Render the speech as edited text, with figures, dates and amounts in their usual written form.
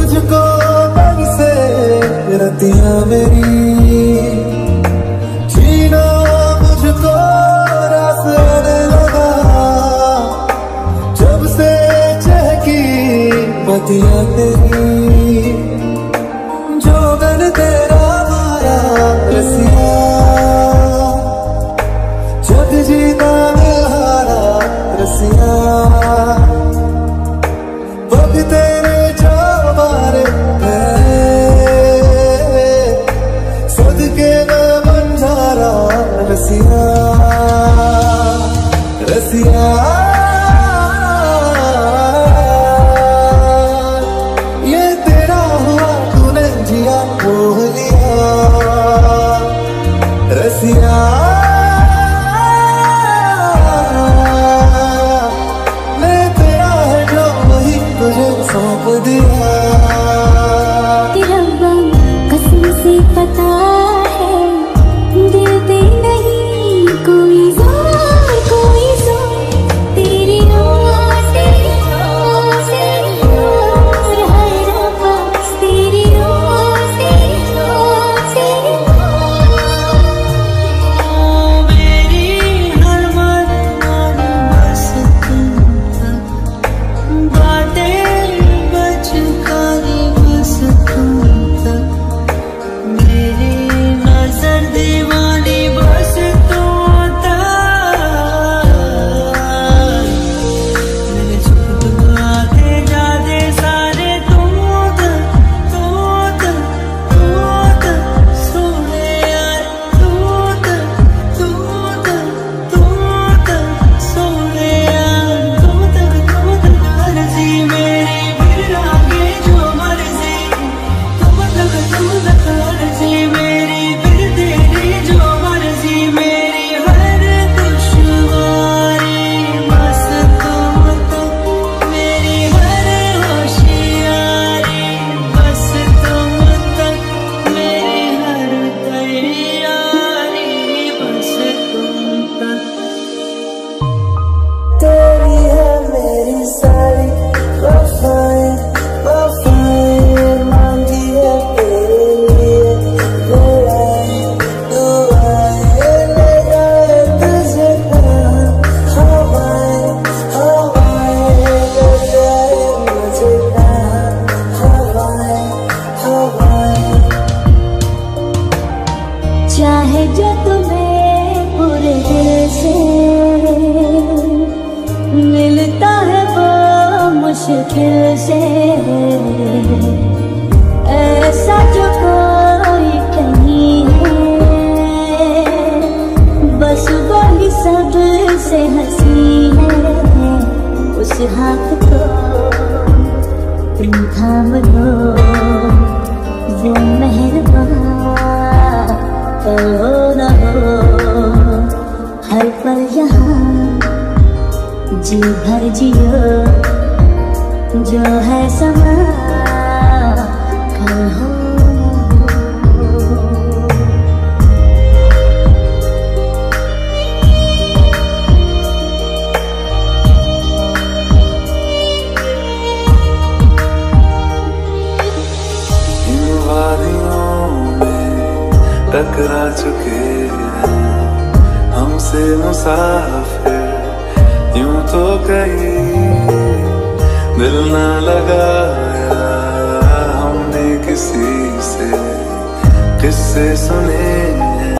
तुझको बरसे रतियां मेरी, जीना मुझको रास आने लगा जब से चहकी बतियां तेरी। जोगन तेरा मारा रसिया, जग जीता निहारा रसिया, पग तेरे जो मारे सदके न बंजारा रसिया, रसिया। ये तेरा हुआ तूने जिया मोह लिया रसिया, सौंप दिया। रब्बा कसम से पता है दिल पे नहीं कोई जोर, कोई जोर तेरी ओर से है रब्बा, तेरी ओर से मेरी हर मन बस तुम तक बातें चाहे जो तुम्हें पूरे दिल से मिलता है वो मुश्किल से, ऐसा जो कोई कहीं है बस वही सबसे हंसी है। उस हाथ को तुम थाम लो, वो मेहरबान हो न हो हर पल यहाँ जी भर जियो, जो है समा कल हो। इन वादियों में टकरा चुके हैं हमसे मुसाफिर, यूं तो कहीं दिल ना लगाया हमने किसी से, किस्से सुने